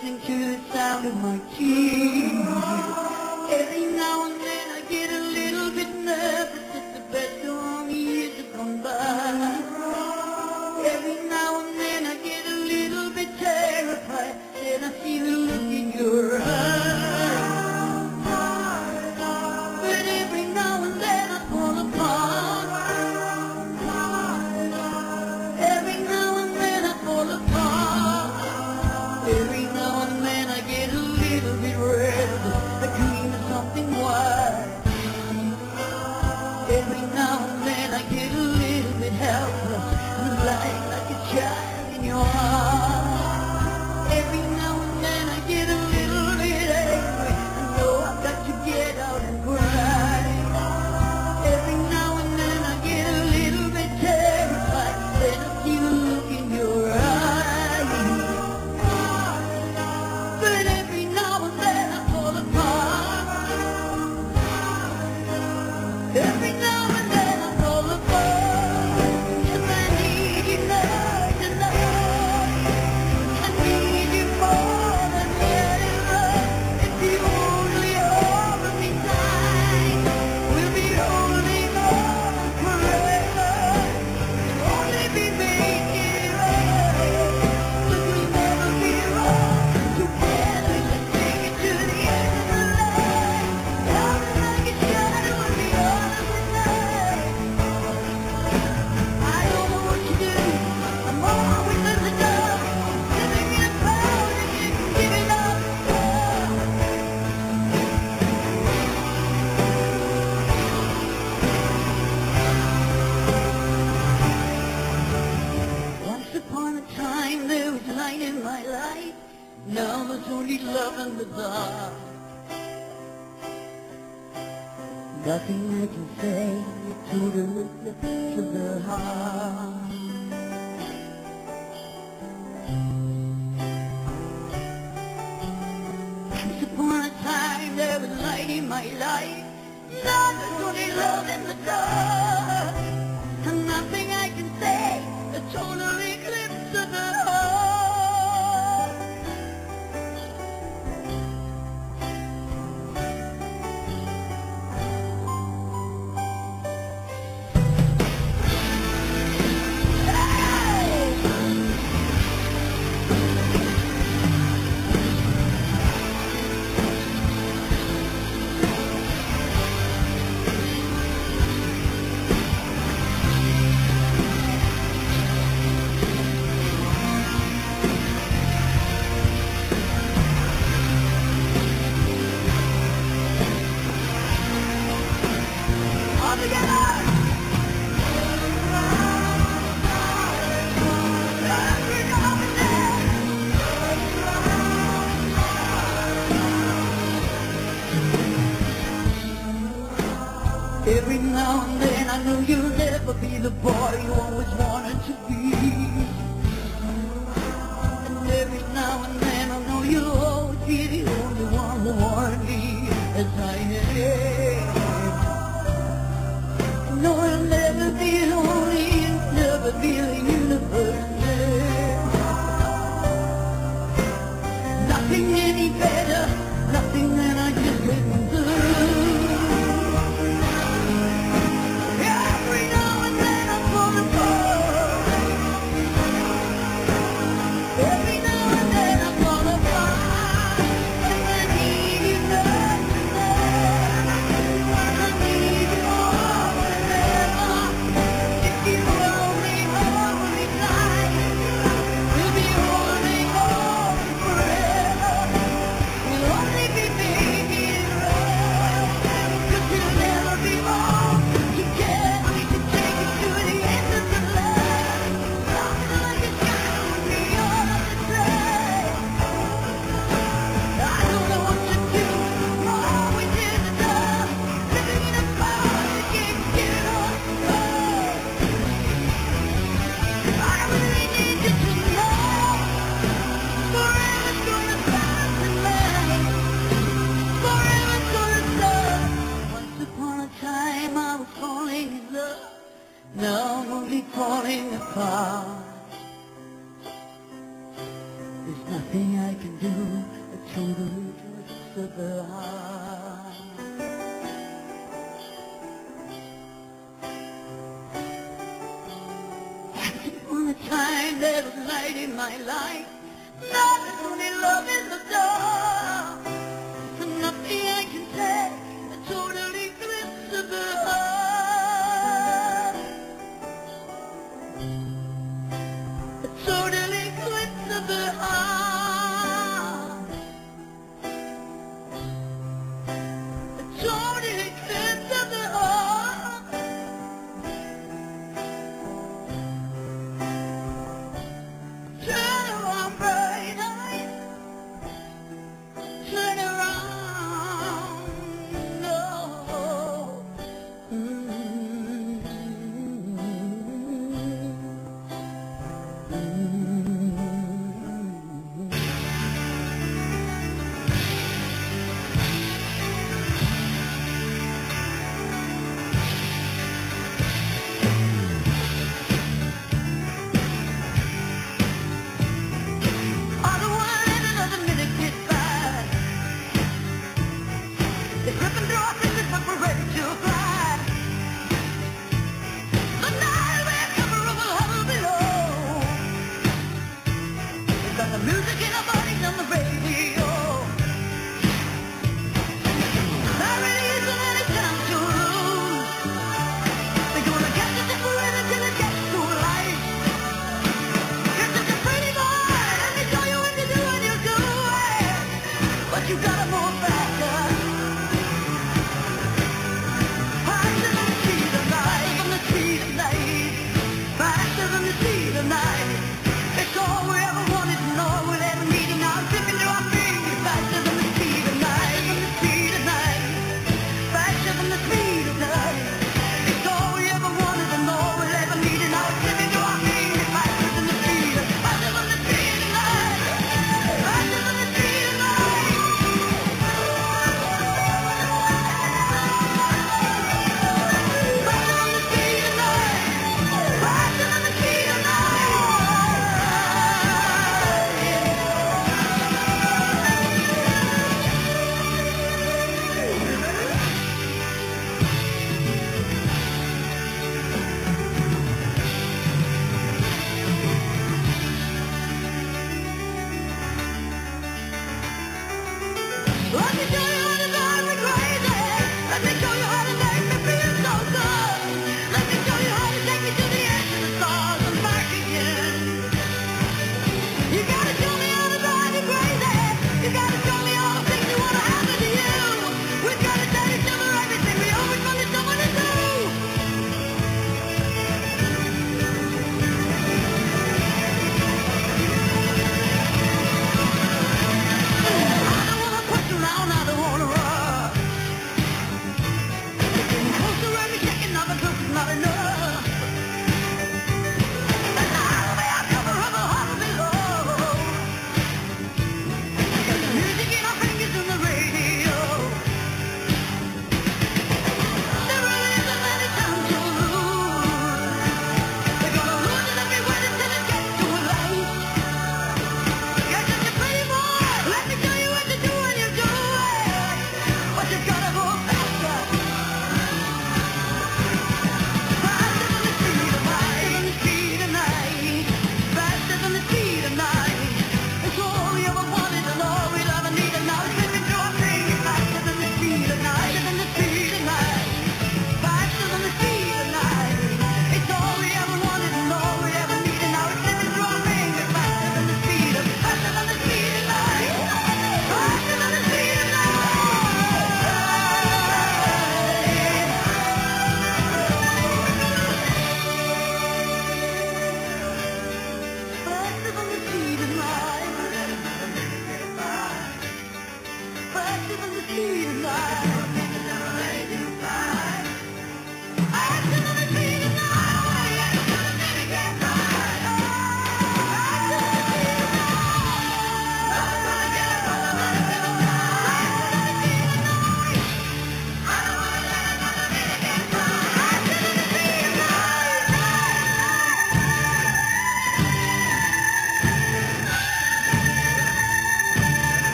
listening to the sound of my tears. Every now and then I get a little bit nervous that the best of years have gone by. Every now and then I get a little bit terrified, then I see the look in your eyes. But every now and then I fall apart. Every now and then I fall apart. Every now and then I get a little bit red, a green or something white. Every now and then I get a little bit helpless and lying like a child in your arms. Every now and then I get a little bit angry, I know I've got to get out and cry. Every now and then I get a little bit terrified, then I see the look in your eyes. But every now and then I fall apart. Every now and then I fall apart. And I need you night and night. I need you more than ever. If you only hold me tight, we'll be holding on forever. We'll only be making it right, but we'll never be wrong. Together, let's take it to the end of the line. Out like a shadow in the autumn night. I don't know what to do. I'm always at the door, living in a cloud and you can give it up. Once upon a time there was light in my life. Now there's only love in the dark. Nothing I can say to the lips of the heart. Once upon a time there was light in my life. Now there's only love in the dark. And nothing I can say, a total eclipse of the heart. All together! Every now and then. Every now and then I know you'll never be the boy you always wanted to be. And every now and then I know you'll always be the only one who wanted me as I am. No, I'll never be lonely, never be the universe. Nothing any better, nothing that I just couldn't do. Every now and then I fall apart. Every now and then I fall apart. And I need you night and night. I need you more than ever. If you only hold me tight, we'll be holding on forever. We'll only be making it right, 'cause we'll never be wrong. Together we can take it to the end of the line. Lost like a shadow in the autumn night. I don't know what to do. I'm always in the dark, living in a cloud that can't get it on right. I really need you to know, forever's gonna stop tonight. Forever's gonna stop. Once upon a time I was falling in love. Now I'm only falling apart. There's Nothing I can do totally flips the heart. On a time there was light in my life, not only love is the door. And nothing I can say totally flips the heart. Totally flips the heart. Totally flips the heart. Turn around, bright eyes. Turn around, no. Music in our bodies on the radio. There really isn't any time to lose. They're gonna catch us if we're in it till it gets to life. You're such a pretty boy, and they tell you what to do and you do it. But you gotta move faster. Faster than the speed of light, than the speed of light. Faster than the speed of light. It's all we ever wanted to know. We'll ever need it now. Slipping through our fingers. Faster than the speed of light. Than the speed of light. Faster than the speed of light. It's all we ever wanted to know. We'll ever need it now. Slipping through our fingers. Faster than the speed of light. Faster than the speed of light. Faster than the speed of light. Faster than the speed of light. Faster than the speed of light. What you doing?